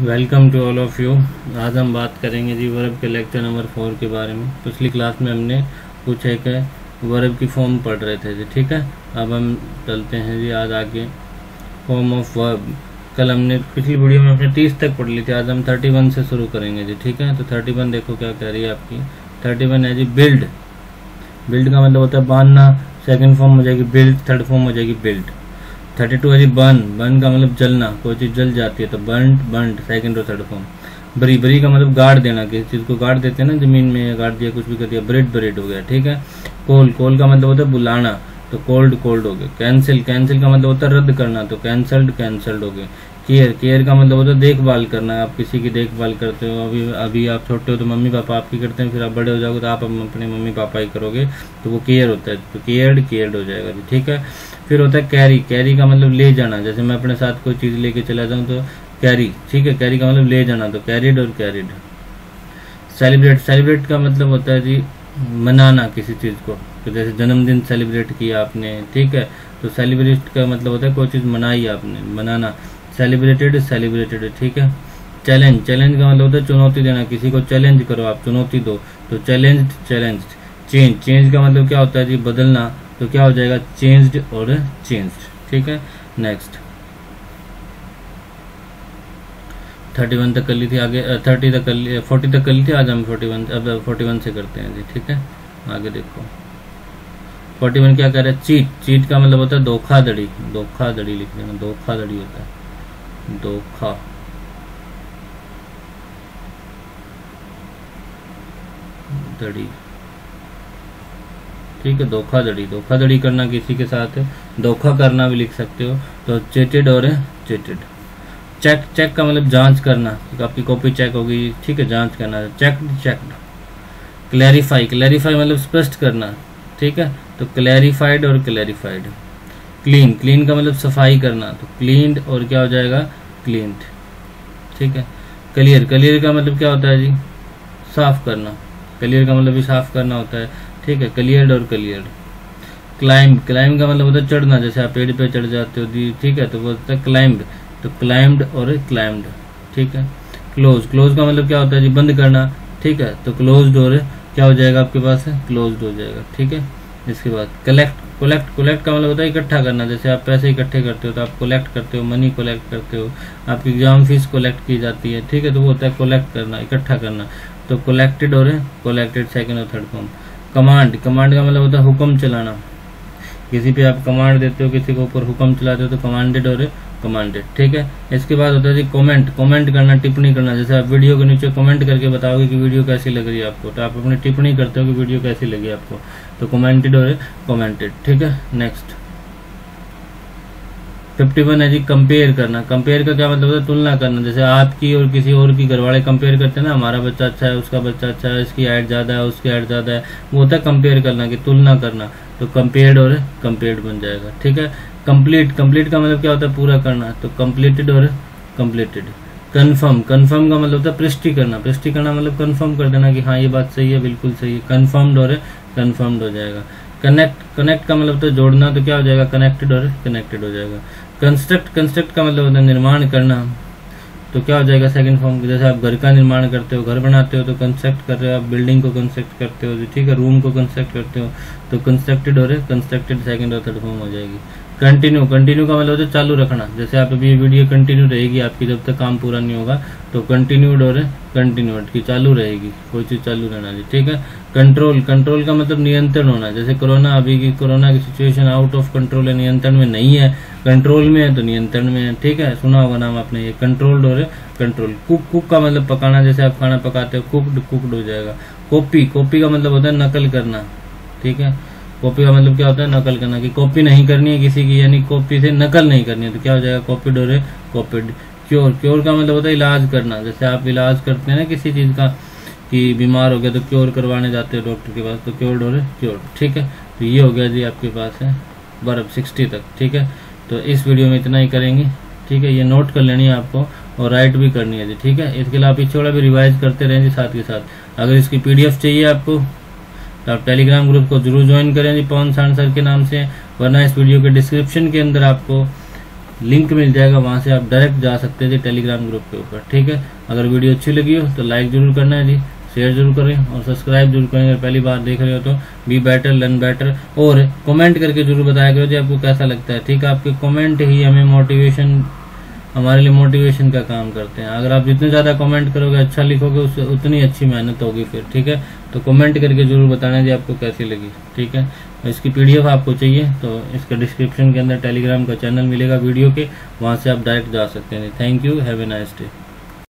Welcome to all of you. आज हम बात करेंगे जी वर्ब के लेक्चर नंबर 4 के बारे में। पिछली क्लास में हमने कुछ एक वर्ब की फॉर्म पढ़ रहे थे जी, ठीक है। अब हम चलते हैं जी आज आगे फॉर्म ऑफ वर्ब। कल हमने पिछली वीडियो में हमने 30 तक पढ़ ली थी, आज हम 31 से शुरू करेंगे जी, ठीक है। तो 31 देखो क्या कह रही है आपकी। 31 है जी बिल्ड। बिल्ड का मतलब होता है बांधना, सेकंड फॉर्म हो जाएगी बिल्ड, थर्ड फॉर्म हो जाएगी बिल्ड। 32 है जी बर्न। बर्न का मतलब जलना, कोई चीज़ जल जाती है तो बर्न, बर्न सेकंड और थर्ड फॉर्म। बरी, बरी का मतलब गाड़ देना, किसी चीज़ को गाड़ देते हैं ना जमीन में, गाड़ दिया, कुछ भी कर दिया। ब्रेड, ब्रेड हो गया, ठीक है। कोल, कोल का मतलब होता है बुलाना, तो कोल्ड, कोल्ड हो गया। कैंसिल, कैंसिल का मतलब होता है रद्द करना, तो कैंसल्ड, कैंसल्ड हो गया। केयर, केयर का मतलब होता है देखभाल करना, आप किसी की देखभाल करते हो। अभी आप छोटे हो तो मम्मी पापा आपकी करते हैं, फिर आप बड़े हो जाओगे तो आप अपने मम्मी पापा ही करोगे, तो वो केयर होता है, तो केयर्ड, केयर्ड हो जाएगा जी, ठीक है। फिर होता है कैरी। कैरी का मतलब ले जाना, जैसे मैं अपने साथ कोई चीज़ लेके चला जाऊँ तो कैरी, ठीक है। कैरी का मतलब ले जाना, तो कैरिड और कैरिड। सेलिब्रेट, सेलिब्रेट का मतलब होता है जी मनाना किसी चीज़ को, तो जैसे जन्मदिन सेलिब्रेट किया आपने, ठीक है, तो सेलिब्रेट का मतलब होता है कोई चीज़ मनाई आपने, मनाना। सेलिब्रेटेड, सेलिब्रेटेड, ठीक है। चैलेंज, चैलेंज का मतलब होता है चुनौती देना, किसी को चैलेंज करो आप, चुनौती दो, तो चैलेंज, चैलेंज। चेंज, चेंज का मतलब क्या होता है जी बदलना, तो क्या हो जाएगा चेंज्ड और चेंज्ड, ठीक है। नेक्स्ट 31 तक कर ली थी, आगे 30 तक कर ली, 40 तक कर ली थी, आज हम 41, अब 41 से करते हैं जी, ठीक है। आगे देखो 41 क्या कह रहा है। चीट, चीट का मतलब होता है धोखाधड़ी, धोखाधड़ी लिख देना, धोखाधड़ी होता है धोखा धड़ी, ठीक है। धोखाधड़ी, धोखाधड़ी करना किसी के साथ, धोखा करना भी लिख सकते हो, तो चेटेड और चेटेड। चेक, चेक का मतलब जांच करना, तो आपकी कॉपी चेक होगी, ठीक है, जांच करना, चेक्ड, चेक्ड। क्लैरिफाई, क्लैरिफाई मतलब स्पष्ट करना, ठीक है, तो क्लैरिफाइड और क्लैरिफाइड। क्लीन, क्लीन का मतलब सफाई करना, तो क्लीन्ड और क्या हो जाएगा क्लीन्ड, ठीक है। क्लियर, क्लियर का मतलब क्या होता है जी साफ करना, क्लियर का मतलब भी साफ करना होता है, ठीक है। क्लियर्ड और क्लियर्ड। क्लाइंब, क्लाइंब का मतलब होता है चढ़ना, जैसे आप पेड़ पे चढ़ जाते हो जी, ठीक है, तो वो होता है क्लाइंब, तो क्लाइंब्ड और क्लाइंब्ड, ठीक है। क्लोज, क्लोज का मतलब क्या होता है जी बंद करना, ठीक है, तो क्लोज्ड और क्या हो जाएगा आपके पास क्लोज्ड हो जाएगा, ठीक है। इसके बाद कलेक्ट, कोलेक्ट, कोलेक्ट का मतलब होता है इकट्ठा करना, जैसे आप पैसे इकट्ठे करते हो तो आप कोलेक्ट करते हो, मनी कोलेक्ट करते हो, आपकी एग्जाम फीस कोलेक्ट की जाती है, ठीक है, तो वो होता है कोलेक्ट करना, इकट्ठा करना, तो कोलेक्टेड और कोलेक्टेड सेकंड और थर्ड फॉर्म। कमांड, कमांड का मतलब होता है हुक्म चलाना, किसी पे आप कमांड देते हो, किसी के ऊपर हुक्म चलाते हो, तो कमांडेड और कमांडेड, ठीक है। इसके बाद होता है जी कमेंट, कमेंट करना, टिप्पणी करना, जैसे आप वीडियो के नीचे कमेंट करके बताओगे कि वीडियो कैसी लग रही है आपको, तो आप अपनी टिप्पणी करते हो कि वीडियो कैसी लगी आपको, तो कमेंटेड और कमेंटेड, ठीक है। नेक्स्ट 51 है जी कंपेयर करना। कंपेयर का क्या मतलब होता है तुलना करना, जैसे आपकी और किसी और की, घरवाले कंपेयर करते हैं ना, हमारा बच्चा अच्छा है, उसका बच्चा अच्छा है, इसकी हाइट ज़्यादा है, उसकी हाइट ज़्यादा है, वो होता है कंपेयर करना, कि तुलना करना, तो कंपेयर्ड और कंपेयर्ड बन जाएगा, ठीक है। कंप्लीट, कंप्लीट का मतलब क्या होता है पूरा करना, तो कंप्लीटेड और कंप्लीटेड। कन्फर्म, कन्फर्म का मतलब होता है पुष्टि करना, पुष्टि करना मतलब कन्फर्म कर देना कि हाँ ये बात सही है, बिल्कुल सही है, कन्फर्म्ड और कन्फर्म्ड हो जाएगा। कनेक्ट, कनेक्ट का मतलब होता है जोड़ना, तो क्या हो जाएगा कनेक्टेड और कनेक्टेड हो जाएगा। कंस्ट्रक्ट, कंस्ट्रक्ट का मतलब होता है निर्माण करना, तो क्या हो जाएगा सेकंड फॉर्म, जैसे आप घर का निर्माण करते हो, घर बनाते हो तो कंस्ट्रक्ट कर रहे हो, आप बिल्डिंग को कंस्ट्रक्ट करते हो, ठीक है, रूम को कंस्ट्रक्ट करते हो, तो कंस्ट्रक्टेड और कंस्ट्रक्टेड सेकंड और थर्ड फॉर्म हो जाएगी। कंटिन्यू, कंटिन्यू का मतलब होता है चालू रखना, जैसे आप अभी ये वीडियो कंटिन्यू रहेगी आपकी जब तक काम पूरा नहीं होगा, तो कंटिन्यूड और कंटिन्यूड की चालू रहेगी, कोई चीज चालू रहना जी, ठीक है। कंट्रोल, कंट्रोल का मतलब नियंत्रण होना, जैसे कोरोना, अभी की कोरोना की सिचुएशन आउट ऑफ कंट्रोल है, नियंत्रण में नहीं है, कंट्रोल में है तो नियंत्रण में है, ठीक है, सुना होगा नाम आपने ये कंट्रोल्ड और कंट्रोल। कुक, कुक का मतलब पकाना, जैसे आप खाना पकाते हो, कुक्ड, कुक्ड हो जाएगा। कॉपी, कॉपी का मतलब होता है नकल करना, ठीक है, कॉपी का मतलब क्या होता है नकल करना, कि कॉपी नहीं करनी है किसी की, यानी कॉपी से नकल नहीं करनी है, तो क्या हो जाएगा कॉपीड और कॉपीड। क्योर, क्योर का मतलब होता है इलाज करना, जैसे आप इलाज करते हैं ना किसी चीज का, कि बीमार हो गया तो क्योर करवाने जाते हो डॉक्टर के पास, तो क्योर्ड और क्योर, ठीक है। तो ये हो गया जी आपके पास है वर्ब 60 तक, ठीक है। तो इस वीडियो में इतना ही करेंगे, ठीक है, ये नोट कर लेनी है आपको और राइट भी करनी है जी, ठीक है। इसके लिए आप पीछे वाला भी रिवाइज करते रहेंगे साथ के साथ। अगर इसकी PDF चाहिए आपको तो आप टेलीग्राम ग्रुप को जरूर ज्वाइन करें जी, पवन सांड सर के नाम से, वरना इस वीडियो के डिस्क्रिप्शन के अंदर आपको लिंक मिल जाएगा, वहां से आप डायरेक्ट जा सकते थे टेलीग्राम ग्रुप के ऊपर। ठीक है, अगर वीडियो अच्छी लगी हो तो लाइक जरूर करना है जी, शेयर जरूर करें और सब्सक्राइब जरूर करें। अगर पहली बार देख रहे हो तो बी बेटर लर्न बेटर, और कमेंट करके जरूर बताया करो जी आपको कैसा लगता है। ठीक है, आपके कमेंट ही हमें मोटिवेशन, हमारे लिए मोटिवेशन का काम करते हैं। अगर आप जितने ज्यादा कमेंट करोगे, अच्छा लिखोगे, उससे उतनी अच्छी मेहनत होगी फिर। ठीक है, तो कमेंट करके जरूर बताना जी आपको कैसी लगी। ठीक है, इसकी पीडीएफ आपको चाहिए तो इसके डिस्क्रिप्शन के अंदर टेलीग्राम का चैनल मिलेगा वीडियो के, वहां से आप डायरेक्ट जा सकते हैं। Thank you, have a nice day.